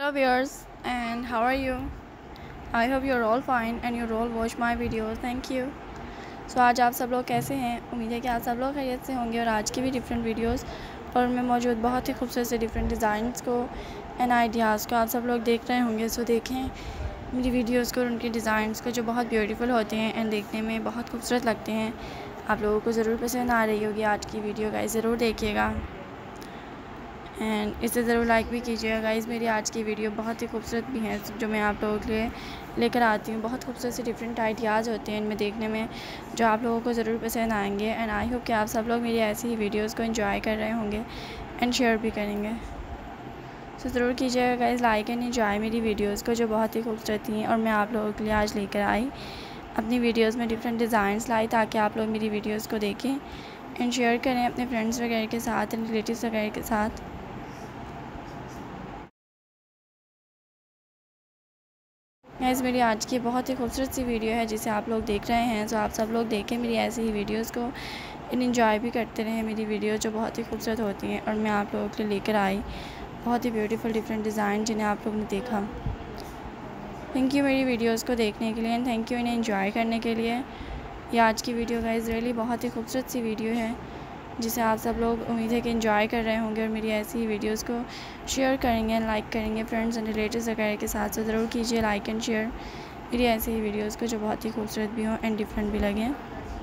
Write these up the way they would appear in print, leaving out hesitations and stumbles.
Hello viewers, and how are you? I hope you're all fine and you all watch my videos. Thank you. So आज आप सब लोग कैसे हैं? उम्मीद है कि आप सब लोग खैरियत से होंगे और आज की भी डिफरेंट वीडियोस और में मौजूद बहुत ही खूबसूरत से डिफरेंट डिज़ाइंस को एंड आइडियाज़ को आप सब लोग देख रहे होंगे। सो देखें मेरी वीडियोस को और उनके डिज़ाइंस को जो बहुत ब्यूटीफुल होते हैं एंड देखने में बहुत खूबसूरत लगते हैं। आप लोगों को ज़रूर पसंद आ रही होगी आज की वीडियो, गाइस ज़रूर देखिएगा एंड इसे ज़रूर लाइक भी कीजिएगा। गाइस मेरी आज की वीडियो बहुत ही खूबसूरत भी है जो मैं आप लोगों के लिए लेकर आती हूँ। बहुत खूबसूरत से डिफरेंट आइडियाज़ होते हैं इनमें देखने में जो आप लोगों को ज़रूर पसंद आएंगे एंड आई होप कि आप सब लोग मेरी ऐसी ही वीडियोज़ को एंजॉय कर रहे होंगे एंड शेयर भी करेंगे। तो ज़रूर कीजिएगा गाइस लाइक एंड एंजॉय मेरी वीडियोज़ को जो बहुत ही खूबसूरत थी और मैं आप लोगों के लिए आज लेकर आई अपनी वीडियोज़ में डिफरेंट डिज़ाइंस लाई ताकि आप लोग मेरी वीडियोज़ को देखें एंड शेयर करें अपने फ्रेंड्स वगैरह के साथ एंड रिलेटिव्स वगैरह के साथ। गाइस मेरी आज की बहुत ही खूबसूरत सी वीडियो है जिसे आप लोग देख रहे हैं। तो आप सब लोग देखें मेरी ऐसी ही वीडियोस को एंजॉय भी करते रहें मेरी वीडियो जो बहुत ही खूबसूरत होती हैं और मैं आप लोगों के लिए लेकर आई बहुत ही ब्यूटीफुल डिफरेंट डिज़ाइन जिन्हें आप लोग ने देखा। थैंक यू मेरी वीडियोज़ को देखने के लिए एंड थैंक यू इन्हें एंजॉय करने के लिए। ये आज की वीडियो गाइस रियली बहुत ही खूबसूरत सी वीडियो है जिसे आप सब लोग उम्मीद है कि एंजॉय कर रहे होंगे और मेरी ऐसी ही वीडियोस को शेयर करेंगे एंड लाइक करेंगे फ्रेंड्स एंड रिलेटिव्स वगैरह के साथ। तो ज़रूर कीजिए लाइक एंड शेयर मेरी ऐसी ही वीडियोस को जो बहुत ही खूबसूरत भी हों एंड डिफरेंट भी लगें।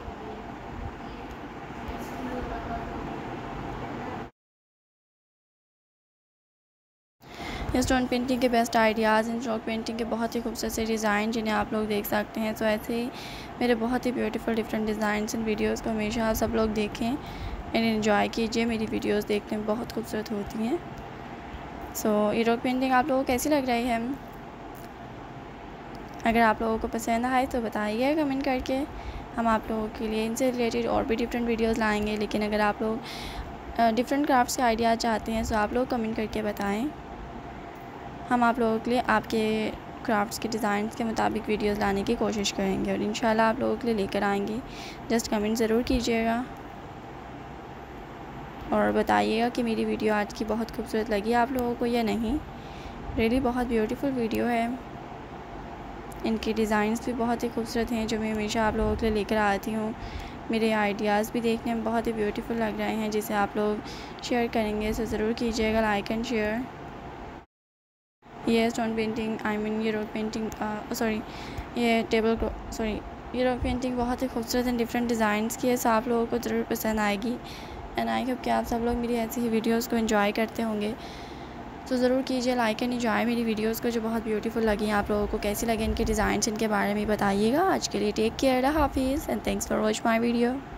ये स्टोन पेंटिंग के best ideas and stone painting के बहुत ही खूबसूरत से डिज़ाइन जिन्हें आप लोग देख सकते हैं। तो ऐसे ही मेरे बहुत ही beautiful different designs and videos को हमेशा आप सब लोग देखें एंड एंजॉय कीजिए। मेरी वीडियोस देखने में बहुत खूबसूरत होती हैं। सो ये रॉक पेंटिंग आप लोगों को कैसी लग रही है? अगर आप लोगों को पसंद आए तो बताइए कमेंट करके। हम आप लोगों के लिए इनसे रिलेटेड और भी डिफरेंट वीडियोस लाएंगे। लेकिन अगर आप लोग डिफरेंट क्राफ्ट्स के आइडिया चाहते हैं तो आप लोग कमेंट करके बताएं। हम आप लोगों के लिए आपके क्राफ्ट्स के डिज़ाइंस के मुताबिक वीडियोस लाने की कोशिश करेंगे और इंशाल्लाह आप लोगों के लिए लेकर आएंगे। जस्ट कमेंट ज़रूर कीजिएगा और बताइएगा कि मेरी वीडियो आज की बहुत खूबसूरत लगी आप लोगों को या नहीं। रियली बहुत ब्यूटीफुल वीडियो है। इनके डिज़ाइंस भी बहुत ही खूबसूरत हैं जो मैं हमेशा आप लोगों के लिए लेकर आती हूँ। मेरे आइडियाज़ भी देखने में बहुत ही ब्यूटीफुल लग रहे हैं जिसे आप लोग शेयर करेंगे। सो ज़रूर कीजिएगा लाइक एंड शेयर। ये स्टोन पेंटिंग ये रॉक पेंटिंग ये ये रॉक पेंटिंग बहुत ही खूबसूरत एंड डिफरेंट डिज़ाइंस की है। सो आप लोगों को ज़रूर पसंद आएगी एंड आई होप कि आप सब लोग मेरी ऐसी ही वीडियोस को एंजॉय करते होंगे। तो ज़रूर कीजिए लाइक एंड एंजॉय मेरी वीडियोस को जो बहुत ब्यूटीफुल लगी। आप लोगों को कैसी लगे इनके डिज़ाइंस इनके बारे में बताइएगा। आज के लिए टेक केयर, हाफिज़ and thanks for watch my video.